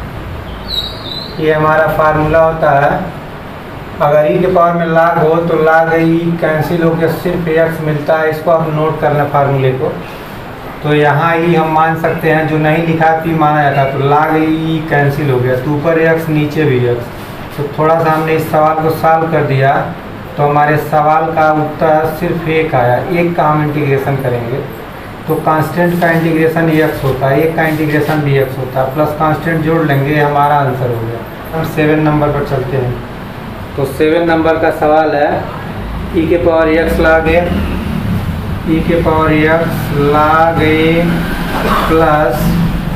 ये हमारा फार्मूला होता है, अगर ई के पावर में लाग हो तो लाग ई कैंसिल हो के सिर्फ एक्स मिलता है। इसको आप नोट करना फार्मूले को। तो यहाँ ई हम मान सकते हैं, जो नहीं लिखा पी माना जाता, तो लाग ई कैंसिल हो गया, तो ऊपर एक्स नीचे भी एक्स। तो थोड़ा सा हमने इस सवाल को सॉल्व कर दिया, तो हमारे सवाल का उत्तर सिर्फ एक आया। एक का हम इंटीग्रेशन करेंगे तो कांस्टेंट का इंटीग्रेशन एक्स होता है, एक का इंटीग्रेशन भी एक्स होता है, प्लस कांस्टेंट जोड़ लेंगे, हमारा आंसर हो गया। हम सेवन नंबर पर चलते हैं। तो सेवन नंबर का सवाल है ई के पावर एक्स लाग ए, ई के पावर एक्स लाग ए प्लस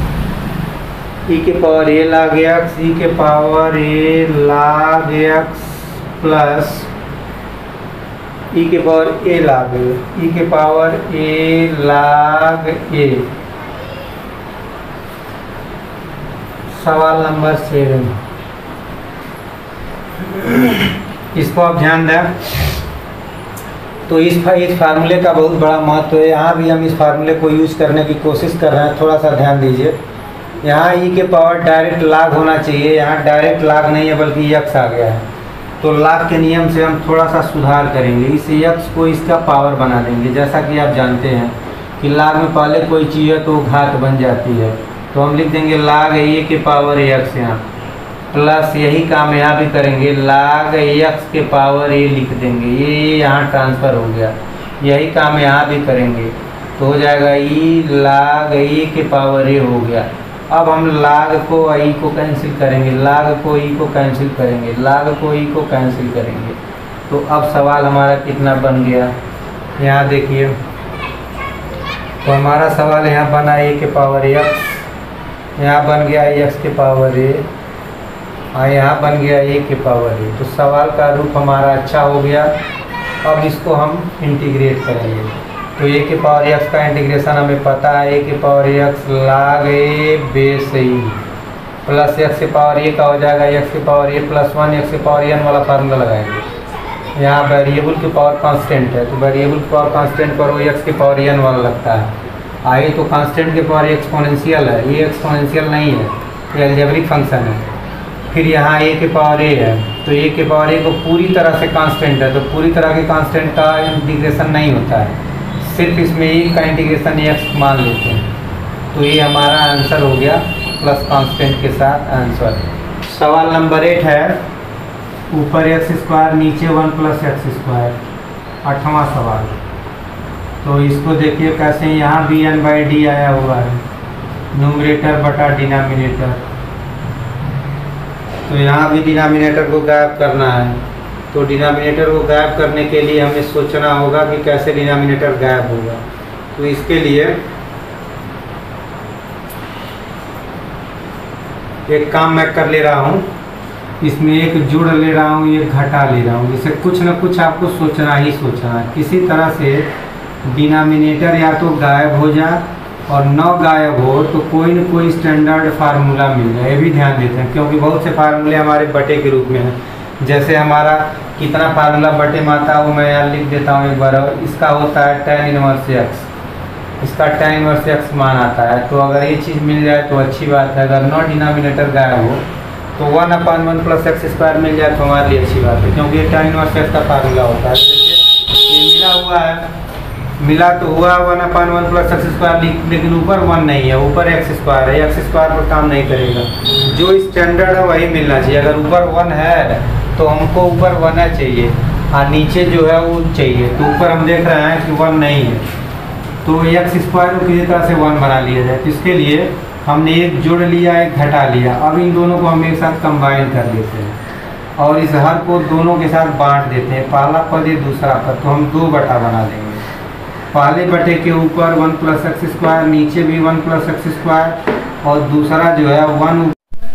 ई के पावर ए लाग एक्स, ई के पावर ए लाग एक्स प्लस ई के पावर ए लाग ए, ई के पावर ए लाग ए। सवाल नंबर सेवन, इसको आप ध्यान दें। तो इस इस फार्मूले का बहुत बड़ा महत्व है, यहाँ भी हम इस फार्मूले को यूज करने की कोशिश कर रहे हैं, थोड़ा सा ध्यान दीजिए। यहाँ ई के पावर डायरेक्ट लाग होना चाहिए, यहाँ डायरेक्ट लाग नहीं है बल्कि एक्स आ गया है। तो लाग के नियम से हम थोड़ा सा सुधार करेंगे, इस एक्स को इसका पावर बना देंगे। जैसा कि आप जानते हैं कि लाग में पहले कोई चीज़ है तो घात बन जाती है, तो हम लिख देंगे लाग ए के पावर एक्स यहाँ, प्लस यही काम यहाँ भी करेंगे, लाग एक्स के पावर ए लिख देंगे, ये यहाँ ट्रांसफ़र हो गया। यही काम यहाँ भी करेंगे तो हो जाएगा ई लाग ए के पावर ए हो गया। अब हम लाग को ई को कैंसिल करेंगे, लाग को ई को कैंसिल करेंगे, लाग को ई को कैंसिल करेंगे। तो अब सवाल हमारा कितना बन गया, यहाँ देखिए। तो हमारा सवाल यहाँ बना ए के पावर एक्स, यहाँ बन गया एक्स के पावर ए, और यहाँ बन गया ए के पावर ए। तो सवाल का रूप हमारा अच्छा हो गया। अब इसको हम इंटीग्रेट करेंगे। तो ए के पावर एक्स का इंटीग्रेशन हमें पता है, ए के power x log a base e plus x के पावर ए का हो जाएगा एक्स के power a plus one, x के पावर एन वाला फार्मूला लगाएंगे। यहाँ वेरिएबल के पावर कांस्टेंट है, तो वेरिएबल के पावर कांस्टेंट पर वो एक्स के पावर एन वाला लगता है। आए तो कांस्टेंट के पावर एक्सपोनेंशियल है, ये एक्सपोनेंशियल नहीं है, ये अलजेब्रिक फंक्शन है। फिर यहाँ ए के पावर ए है, तो ए के पावर ए को पूरी तरह से कांस्टेंट है, तो पूरी तरह के कांस्टेंट का इंटीग्रेशन नहीं होता है, सिर्फ इसमें ए का इंटीग्रेशन एक्स मान लेते हैं। तो ये हमारा आंसर हो गया प्लस कांस्टेंट के साथ आंसर। सवाल नंबर एट है ऊपर एक्स स्क्वायर नीचे वन प्लस एक्स स्क्वायर, आठवां सवाल। तो इसको देखिए कैसे, यहाँ बी एन बाई डी आया हुआ है, न्यूमरेटर बटा डिनोमिनेटर। तो यहाँ भी डिनोमिनेटर को गायब करना है, तो डिनोमिनेटर को गायब करने के लिए हमें सोचना होगा कि कैसे डिनोमिनेटर गायब होगा। तो इसके लिए एक काम मैं कर ले रहा हूँ, इसमें एक जुड़ ले रहा हूँ, एक घटा ले रहा हूँ। जैसे कुछ न कुछ आपको सोचना ही सोचना है, किसी तरह से डिनोमिनेटर या तो गायब हो जाए और न गायब हो तो कोई न कोई स्टैंडर्ड फार्मूला मिल जाए। ये भी ध्यान देते हैं क्योंकि बहुत से फार्मूले हमारे बटे के रूप में हैं। जैसे हमारा कितना फार्मूला बटे में आता है वो मैं यहाँ लिख देता हूँ एक बार। इसका होता है टेन इनवर्स एक्स, इसका टेन इनवर्स एक्स मान आता है। तो अगर ये चीज़ मिल जाए तो अच्छी बात है। अगर नॉन डिनोमिनेटर गायब हो तो one upon one plus x square मिल जाए तो हमारे लिए अच्छी बात है, क्योंकि ये टेन इनवर्स एक्स का फार्मूला होता है। देखिए ये मिला हुआ है, मिला तो हुआ one upon one plus x square, लेकिन ऊपर वन नहीं है, ऊपर एक्स स्क्वायर है। एक्स स्क्वायर पर काम नहीं करेगा, जो स्टैंडर्ड है वही मिलना चाहिए। अगर ऊपर वन है तो हमको ऊपर वन है चाहिए और नीचे जो है वो चाहिए। तो ऊपर हम देख रहे हैं कि वन नहीं है, तो एक्स स्क्वायर को किसी तरह से वन बना लिया जाए। तो इसके लिए हमने एक जोड़ लिया, एक घटा लिया। अब इन दोनों को हम एक साथ कंबाइन कर देते हैं और इस हर को दोनों के साथ बांट देते हैं। पहला पद ये दूसरा पद, तो हम दो बटा बना देंगे। पहले बटे के ऊपर वन प्लस एक्स स्क्वायर, नीचे भी वन प्लस एक्स स्क्वायर और दूसरा जो है वन।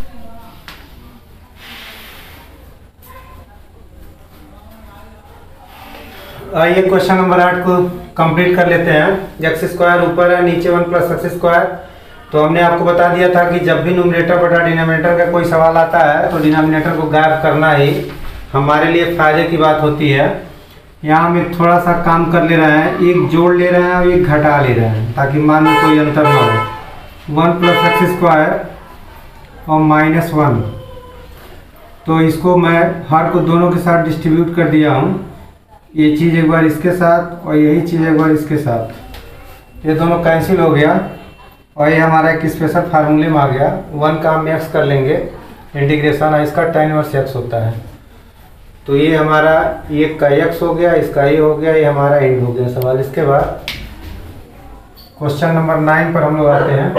आइए क्वेश्चन नंबर आठ को कंप्लीट कर लेते हैं। एक्स स्क्वायर ऊपर है, नीचे वन प्लस एक्स स्क्वायर। तो हमने आपको बता दिया था कि जब भी न्यूमरेटर बटा डिनोमिनेटर का कोई सवाल आता है तो डिनोमिनेटर को गायब करना ही हमारे लिए फायदे की बात होती है। यहाँ हम एक थोड़ा सा काम कर ले रहे हैं, एक जोड़ ले रहे हैं और एक घटा ले रहे हैं ताकि मान में कोई अंतर ना हो। वन प्लस एक्स स्क्वायर और माइनस वन, तो इसको मैं हर को दोनों के साथ डिस्ट्रीब्यूट कर दिया हूँ। ये चीज़ एक बार इसके साथ और यही चीज़ एक बार इसके साथ, ये दोनों कैंसिल हो गया और ये हमारा एक स्पेशल फार्मूले में आ गया। वन का हम एक्स कर लेंगे इंटीग्रेशन, इसका टेन इनवर्स एक्स होता है। तो ये हमारा ये का एक्स हो गया, इसका ये हो गया, ये हमारा एंड हो गया सवाल। इसके बाद क्वेश्चन नंबर नाइन पर हम लोग आते हैं।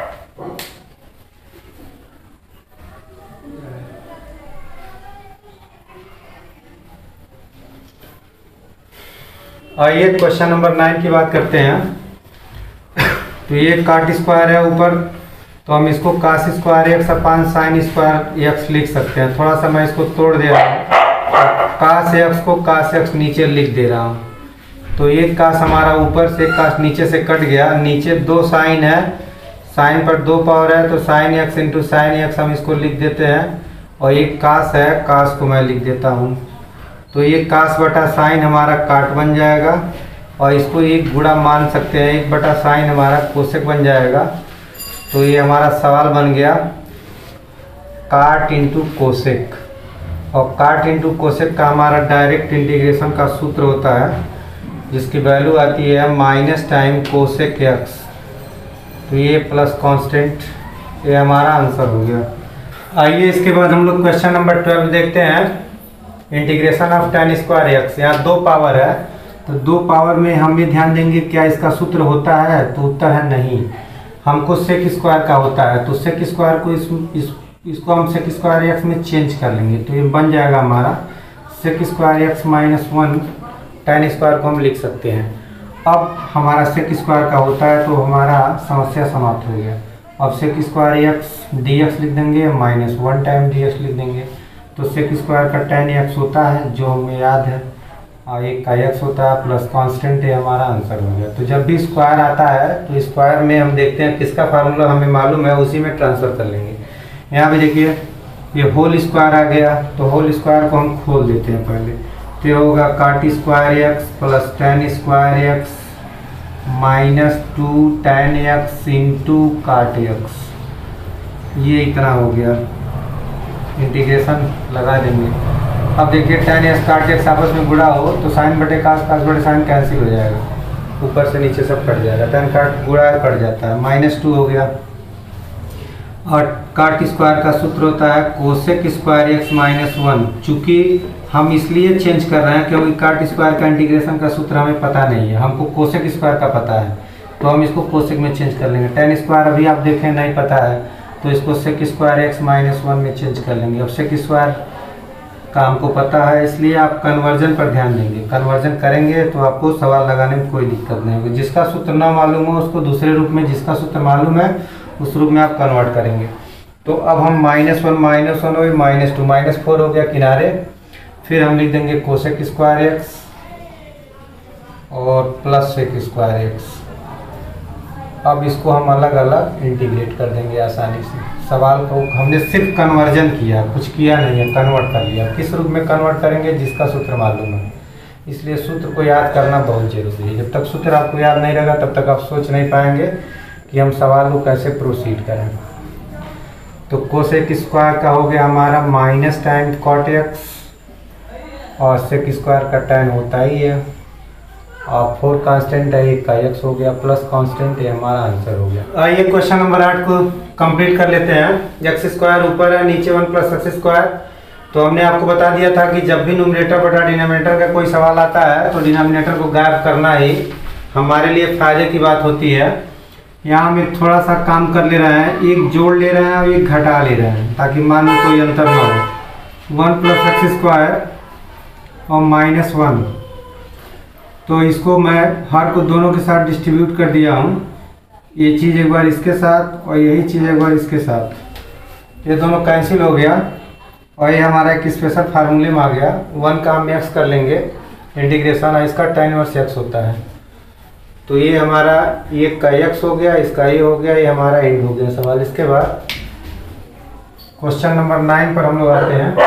आइए क्वेश्चन नंबर नाइन की बात करते हैं। तो ये काट स्क्वायर है ऊपर, तो हम इसको cos square x upon sine square x लिख सकते हैं। थोड़ा सा मैं इसको तोड़ दे रहा हूँ, कास एक्स को कास एक्स नीचे लिख दे रहा हूँ। तो ये कास हमारा ऊपर से कास नीचे से कट गया, नीचे दो साइन है, साइन पर दो पावर है तो sine x into sine x हम इसको लिख देते हैं। और ये कास है, कास को मैं लिख देता हूँ। तो ये कास बटा साइन हमारा काट बन जाएगा और इसको एक गुणा मान सकते हैं, एक बटा साइन हमारा कोसेक बन जाएगा। तो ये हमारा सवाल बन गया काट इंटू कोसेक, और काट इंटू कोसेक का हमारा डायरेक्ट इंटीग्रेशन का सूत्र होता है जिसकी वैल्यू आती है माइनस टाइम कोसेक एक्स। तो ये प्लस कांस्टेंट, ये हमारा आंसर हो गया। आइए इसके बाद हम लोग क्वेश्चन नंबर ट्वेल्व देखते हैं। Integration of tan square x, यहाँ दो पावर है तो दो पावर में हम भी ध्यान देंगे क्या इसका सूत्र होता है, तो उत्तर है नहीं। हमको सेक स्क्वायर का होता है, तो सेक स्क्वायर को इस, इस इसको हम सेक स्क्वायर एक्स में चेंज कर लेंगे। तो ये बन जाएगा हमारा sec square x minus one, tan square को हम लिख सकते हैं। अब हमारा सेक स्क्वायर का होता है तो हमारा समस्या समाप्त हो गया। अब sec square x d x लिख देंगे, minus one time d x लिख देंगे। तो सेक स्क्वायर का टेन एक्स होता है जो हमें याद है, और एक का एक्स होता है प्लस कांस्टेंट, है हमारा आंसर हो गया। तो जब भी स्क्वायर आता है तो स्क्वायर में हम देखते हैं किसका फार्मूला हमें मालूम है, उसी में ट्रांसफ़र कर लेंगे। यहाँ भी देखिए ये होल स्क्वायर आ गया, तो होल स्क्वायर को हम खोल देते हैं पहले। तो ये होगा cot square x plus tan square x minus two tan x into cot x, ये इतना हो गया। इंटीग्रेशन लगा देंगे। अब देखिए टेन एक्स काट एक्स आपस में गुणा हो तो साइन बटे कास, कास बटे साइन कैंसिल हो जाएगा, ऊपर से नीचे सब कट जाएगा। टेन काट गुणा कट जाता है, माइनस टू हो गया। और काट स्क्वायर का सूत्र होता है cosec square x minus one. चूँकि हम इसलिए चेंज कर रहे हैं क्योंकि काट स्क्वायर का इंटीग्रेशन का सूत्र हमें पता नहीं है, हमको कोसेक स्क्वायर का पता है। तो हम इसको कोसेक में चेंज कर लेंगे। टेन स्क्वायर अभी आप देखें नहीं पता है तो इसको sec square x minus one में चेंज कर लेंगे। अब सेक स्क्वायर का हमको पता है, इसलिए आप कन्वर्जन पर ध्यान देंगे। कन्वर्जन करेंगे तो आपको सवाल लगाने में कोई दिक्कत नहीं होगी। जिसका सूत्र ना मालूम हो उसको दूसरे रूप में, जिसका सूत्र मालूम है उस रूप में आप कन्वर्ट करेंगे। तो अब हम माइनस वन माइनस वन हो माइनस टू माइनस फोर हो गया किनारे, फिर हम लिख देंगे कोसेक स्क्वायर एक्स और प्लस सेक स्क्वायर एक्स। अब इसको हम अलग अलग इंटीग्रेट कर देंगे आसानी से। सवाल को हमने सिर्फ कन्वर्जन किया, कुछ किया नहीं है, कन्वर्ट कर लिया। किस रूप में कन्वर्ट करेंगे? जिसका सूत्र मालूम है। इसलिए सूत्र को याद करना बहुत जरूरी है। जब तक सूत्र आपको याद नहीं रहेगा तब तक आप सोच नहीं पाएंगे कि हम सवाल को कैसे प्रोसीड करें। तो कोसेक स्क्वायर का हो गया हमारा माइनस टाइम कॉट एक्स और सेक स्क्वायर का टाइम होता ही है और फोर कांस्टेंट है, एक का एक्स हो गया प्लस कांस्टेंट है, हमारा आंसर हो गया। आइए क्वेश्चन नंबर आठ को कंप्लीट कर लेते हैं। एक्स स्क्वायर ऊपर है, नीचे वन प्लस एक्स स्क्वायर। तो हमने आपको बता दिया था कि जब भी न्यूमरेटर बटा डिनोमिनेटर का कोई सवाल आता है तो डिनोमिनेटर को गायब करना ही हमारे लिए फायदे की बात होती है। यहाँ हम एक थोड़ा सा काम कर ले रहे हैं, एक जोड़ ले रहे हैं और एक घटा ले रहे हैं ताकि मान में कोई अंतर ना हो। वन प्लस एक्स स्क्वायर और माइनस वन, तो इसको मैं हर को दोनों के साथ डिस्ट्रीब्यूट कर दिया हूँ। ये चीज़ एक बार इसके साथ और यही चीज़ एक बार इसके साथ, ये दोनों कैंसिल हो गया और ये हमारा एक स्पेशल फार्मूले में आ गया। वन का हम एक्स कर लेंगे इंटीग्रेशन, इसका tan इनवर्स एक्स होता है। तो ये हमारा एक का एक्स हो गया, इसका ये हो गया, ये हमारा एंड हो गया सवाल। इसके बाद क्वेश्चन नंबर नाइन पर हम लोग आते हैं।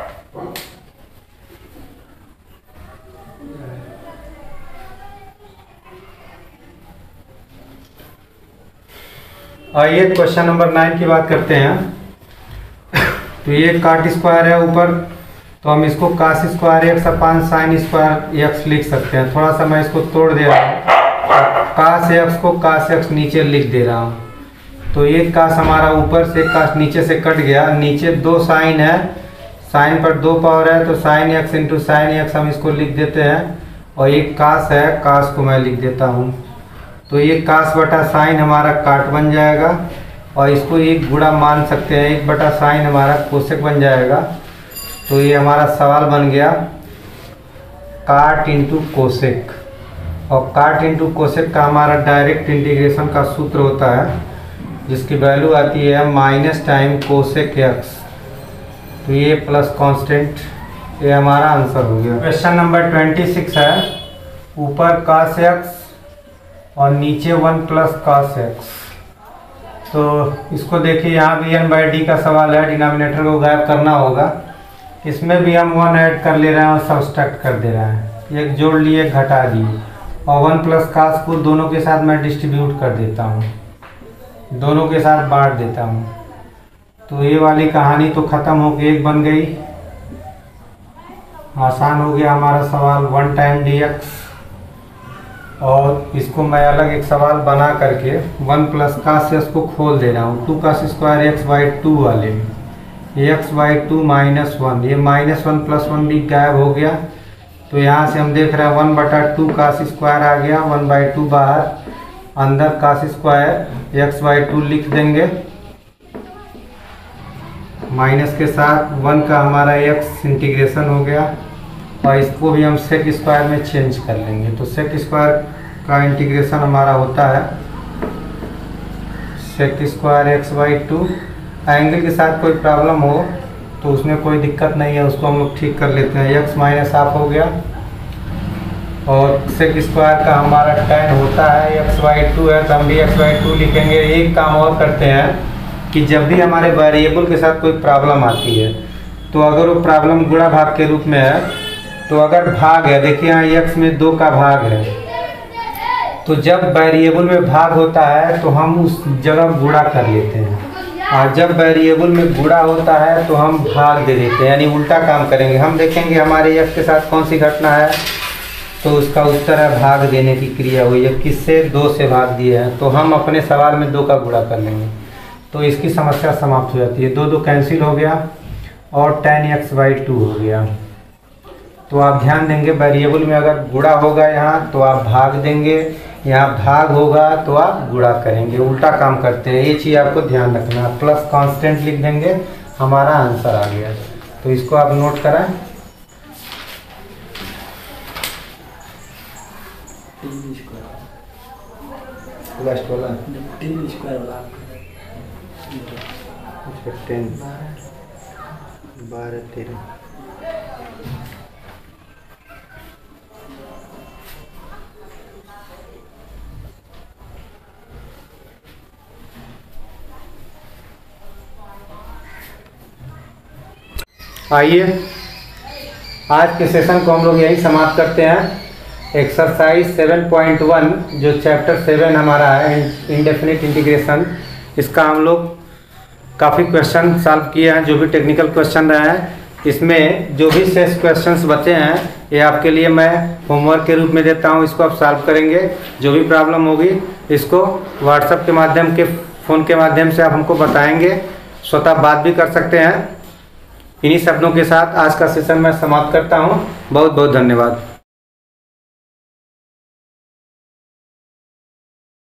आइए क्वेश्चन नंबर नाइन की बात करते हैं। तो ये काट स्क्वायर है ऊपर, तो हम इसको cos square x upon sine square x लिख सकते हैं। थोड़ा सा मैं इसको तोड़ दे रहा हूँ, कास एक्स को कास एक्स नीचे लिख दे रहा हूँ। तो ये कास हमारा ऊपर से, कास नीचे से कट गया। नीचे दो साइन है, साइन पर दो पावर है तो sine x into sine x हम इसको लिख देते हैं। और ये कास है, कास को मैं लिख देता हूँ। तो ये कास बटा साइन हमारा काट बन जाएगा और इसको एक गुणा मान सकते हैं, एक बटा साइन हमारा कोसेक बन जाएगा। तो ये हमारा सवाल बन गया काट इंटू कोसेक। और काट इंटू कोसेक का हमारा डायरेक्ट इंटीग्रेशन का सूत्र होता है जिसकी वैल्यू आती है माइनस टाइम कोसेक एक्स। तो ये प्लस कांस्टेंट, ये हमारा आंसर हो गया। क्वेश्चन नंबर ट्वेंटी सिक्स है। ऊपर कास एक्स और नीचे वन प्लस कास एक्स। तो इसको देखिए, यहाँ भी एन बाई डी का सवाल है, डिनोमिनेटर को गायब करना होगा। इसमें भी हम वन ऐड कर ले रहे हैं और सब्सट्रैक्ट कर दे रहे हैं। एक जोड़ लिए, घटा दिए और वन प्लस कास को दोनों के साथ मैं डिस्ट्रीब्यूट कर देता हूँ, दोनों के साथ बांट देता हूँ। तो ये वाली कहानी तो ख़त्म हो गई, एक बन गई। आसान हो गया हमारा सवाल, वन टाइम डी एक्स। और इसको मैं अलग एक सवाल बना करके वन प्लस कास से उसको खोल दे रहा हूँ। Two cos square x by two वाले में x by two minus one, ये माइनस वन प्लस वन भी गायब हो गया। तो यहाँ से हम देख रहे हैं वन बटा टू कास स्क्वायर आ गया, वन बाई टू बाहर, अंदर cos square x by two लिख देंगे माइनस के साथ। वन का हमारा एक्स इंटीग्रेशन हो गया और इसको भी हम सेक स्क्वायर में चेंज कर लेंगे। तो सेक स्क्वायर का इंटीग्रेशन हमारा होता है sec square x by two. Angle के साथ कोई प्रॉब्लम हो तो उसमें कोई दिक्कत नहीं है, उसको हम लोग ठीक कर लेते हैं। एक्स माइनस हाफ हो गया और सेक स्क्वायर का हमारा टेन होता है, एक्स बाई टू है तो हम भी एक्स बाई टू लिखेंगे। एक काम और करते हैं कि जब भी हमारे वेरिएबल के साथ कोई प्रॉब्लम आती है तो अगर वो प्रॉब्लम गुणा भाग के रूप में है, तो अगर भाग है, देखिए यहाँ एक्स में दो का भाग है, तो जब वेरिएबल में भाग होता है तो हम उस जगह गुणा कर लेते हैं। और जब वेरिएबल में गुणा होता है तो हम भाग दे देते हैं, यानी उल्टा काम करेंगे। हम देखेंगे हमारे एक्स के साथ कौन सी घटना है, तो उसका उत्तर है भाग देने की क्रिया हुई है। किससे? दो से भाग दिया है, तो हम अपने सवाल में दो का गुणा कर लेंगे तो इसकी समस्या समाप्त हो जाती है। दो दो कैंसिल हो गया और टेन एक्स बाई टू हो गया। तो आप ध्यान देंगे वेरिएबल में अगर गुणा होगा यहाँ तो आप भाग देंगे, यहाँ भाग होगा तो आप गुणा करेंगे, उल्टा काम करते हैं, ये चीज़ आपको ध्यान रखना। प्लस कांस्टेंट लिख देंगे, हमारा आंसर आ गया। तो इसको आप नोट कराएं। लास्ट वाला टेन स्क्वायर वाला टेन बारह तेरह। आइए आज के सेशन को हम लोग यही समाप्त करते हैं। एक्सरसाइज सेवन पॉइंट वन जो चैप्टर सेवन हमारा है इंडेफिनिट इंटीग्रेशन, इसका हम लोग काफ़ी क्वेश्चन सॉल्व किए हैं, जो भी टेक्निकल क्वेश्चन रहे हैं। इसमें जो भी शेष क्वेश्चंस बचे हैं ये आपके लिए मैं होमवर्क के रूप में देता हूँ, इसको आप सॉल्व करेंगे। जो भी प्रॉब्लम होगी इसको व्हाट्सएप के माध्यम के फ़ोन के माध्यम से आप हमको बताएंगे, स्वतः बात भी कर सकते हैं। इन्हीं शब्दों के साथ आज का सेशन मैं समाप्त करता हूँ। बहुत बहुत धन्यवाद।